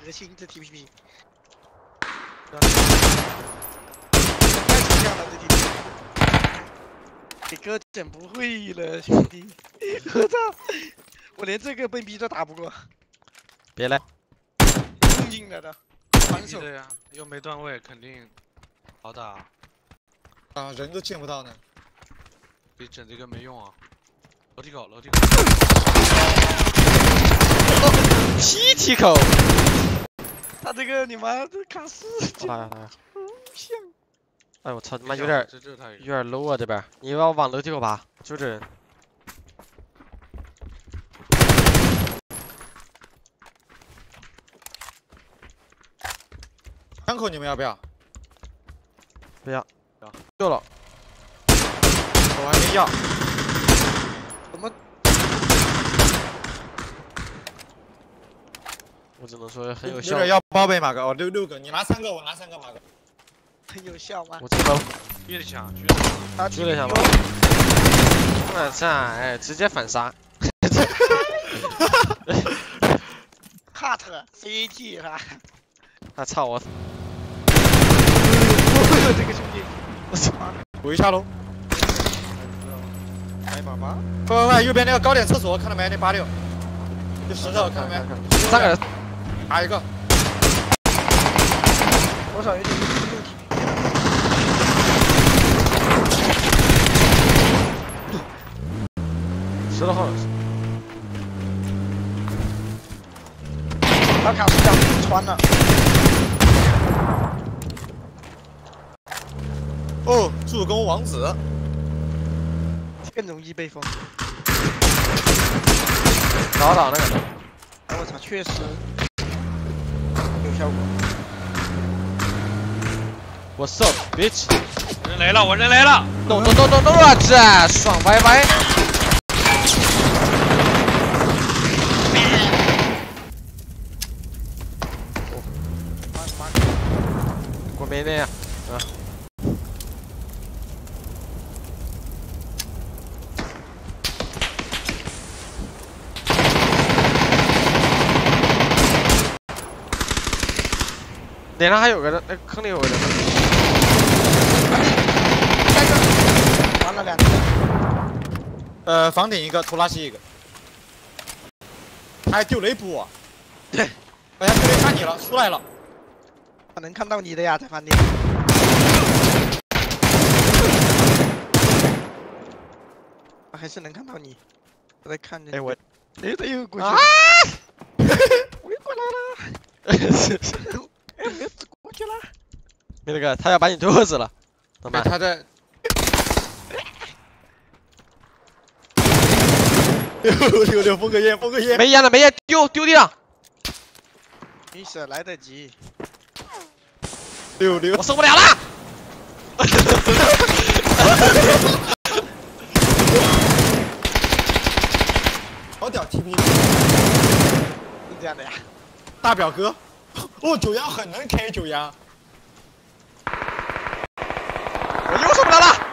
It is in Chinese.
个心，这 TPP。这个真不会了，兄弟！我操！我连这个笨逼都打不过。 别来， 冲进来的，反手的呀，又没段位，肯定好打。 啊，人都见不到呢。 你整这个没用啊！楼梯口，楼梯口。 七体口。 他这个你妈这卡死！ 来呀来呀！ 像。 哎我操，他妈有点 low 啊这边，你要往楼梯口爬，就这人。 枪口你们要不要？ 不要，够了。我还没要。 怎么？ 我只能说很有效。 有点要包呗，马哥。哦，6个，你拿3个，我拿3个，马哥。 很有效吗？ 我知道。 越想， 他狙了一下吗？我操！哎，直接反杀。 cut CT 哈。 他操我！ 这个兄弟， 我操！补一下喽。 来宝宝。 快，右边那个高点厕所看到没？那86，就石头看到没 ？3个人， 打一个。 多少有点6体。 石头后。 他卡是这穿了。 哦，助攻王子， 更容易被封。 打那个。 哎我操，确实有效果。 What's up, bitch？ 人来了，我人来了。 咚，我去，爽歪歪。我没那样啊。 脸上还有个人，那坑里有个人。 完了2个。 房顶一个，拖拉机一个。他还丢雷布啊！ 对， 哎呀，这里看你了，出来了。 他能看到你的呀，在饭店。他还是能看到你。我在看着。 哎我， 哎他又过去了。 啊！ 我又过来了。哎，没死过去了。 没那个，他要把你剁死了，怎么办？ 他在。6封个烟，封个烟。 没烟了，没烟，丢地上。 没事，来得及。 6， 我受不了了。 好屌 TP， 是这样的呀。 大表哥。哦，9阳很能 K 9阳。 我又受不了了。